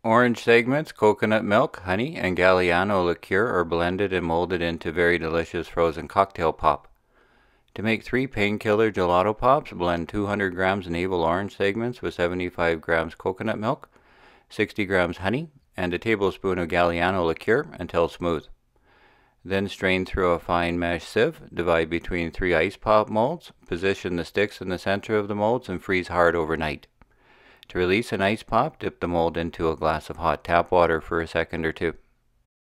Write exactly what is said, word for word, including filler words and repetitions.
Orange segments, coconut milk, honey, and Galliano liqueur are blended and molded into very delicious frozen cocktail pop. To make three painkiller gelato pops, blend two hundred grams navel orange segments with seventy-five grams coconut milk, sixty grams honey, and a tablespoon of Galliano liqueur until smooth. Then strain through a fine mesh sieve, divide between three ice pop molds, position the sticks in the center of the molds, and freeze hard overnight. To release an ice pop, dip the mold into a glass of hot tap water for a second or two.